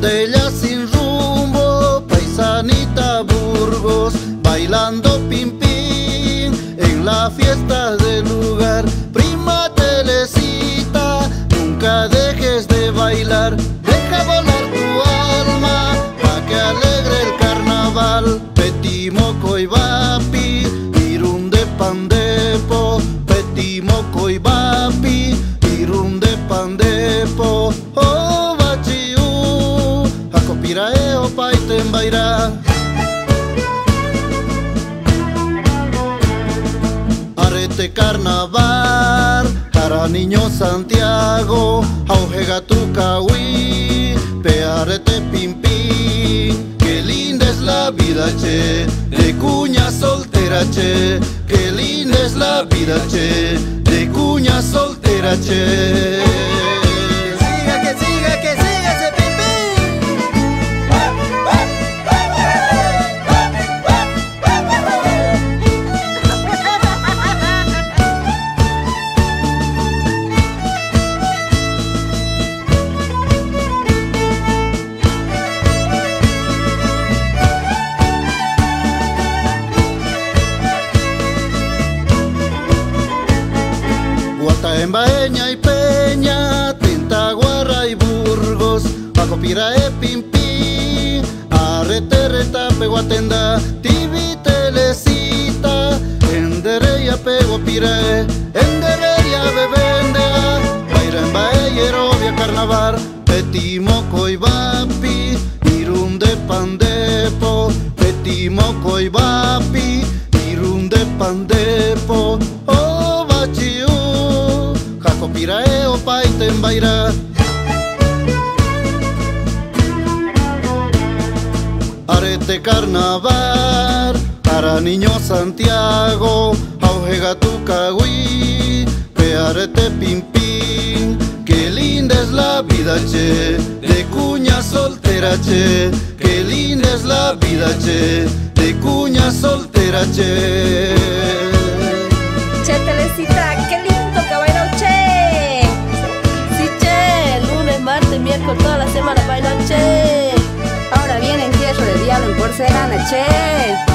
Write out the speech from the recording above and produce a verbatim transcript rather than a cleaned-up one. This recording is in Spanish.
Rondella sin rumbo, paisanita Burgos, bailando pim pim en la fiesta del lugar. Prima Telecita, nunca dejes de bailar, deja volar tu alma pa' que alegre el carnaval. Petimoco y Bapi, Irunde Pandepo, Petimoco y Bapi, Irunde Pandepo. Oh bachiu, Acopiraeo Paitembaira. Arete carnaval, para niño Santiago, aujega tu cahui, pearete pim pim. Qué linda es la vida, che, de cuña soltera, che. Qué linda es la vida, che, de cuña soltera, che. Siga, que siga, que siga ese pim Guataembaeña y Peña, Tintaguarra y Burgos, Acopirae pim pim, Arrete retape Guatenda, Tibi Telecita, Endereya pego pirae, Endereya bebendea, Bairaembae Yerovia carnaval, Petimoco y Bapi, Irunde Pandepo, Petimoco y Bapi, Irunde Pandepo. Oh bachiu, Acopiraeo Paitembaira. Arete carnaval, para niño Santiago, aujega tu cahui, pearete pim pim. Qué linda es la vida, che, de cuña soltera, che. Qué linda es la vida, che, de cuña soltera, che. Che Telecita, qué lindo que bailó, che. Sí, che, lunes, martes, miércoles, toda la semana bailan, che. Ahora viene entierro de diablo en porcelana, che.